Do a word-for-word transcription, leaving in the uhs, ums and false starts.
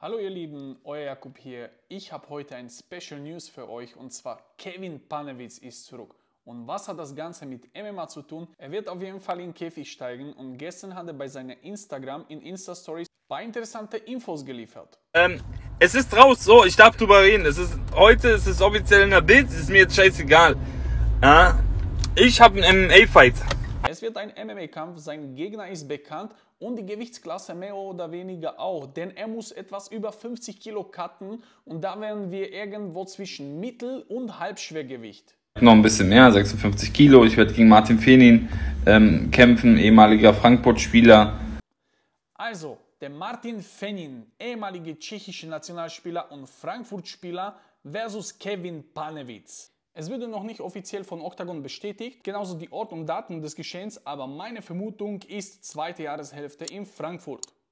Hallo ihr Lieben, euer Jakub hier. Ich habe heute ein Special News für euch und zwar Kevin Panewicz ist zurück. Und was hat das Ganze mit M M A zu tun? Er wird auf jeden Fall in den Käfig steigen und gestern hat er bei seiner Instagram in Insta-Stories ein paar interessante Infos geliefert. Ähm, es ist raus, so, ich darf drüber reden. Es ist, heute ist es offiziell in der Bild, es ist mir jetzt scheißegal. Ja, ich habe einen M M A-Fight. Es wird ein M M A-Kampf, sein Gegner ist bekannt und die Gewichtsklasse mehr oder weniger auch, denn er muss etwas über fünfzig Kilo cutten und da wären wir irgendwo zwischen Mittel- und Halbschwergewicht. Noch ein bisschen mehr, sechsundfünfzig Kilo. Ich werde gegen Martin Fenin ähm, kämpfen, ehemaliger Frankfurt-Spieler. Also, der Martin Fenin, ehemaliger tschechischer Nationalspieler und Frankfurt-Spieler versus Kevin Panewicz. Es wurde noch nicht offiziell von Octagon bestätigt, genauso die Ort und Datum des Geschehens, aber meine Vermutung ist zweite Jahreshälfte in Frankfurt.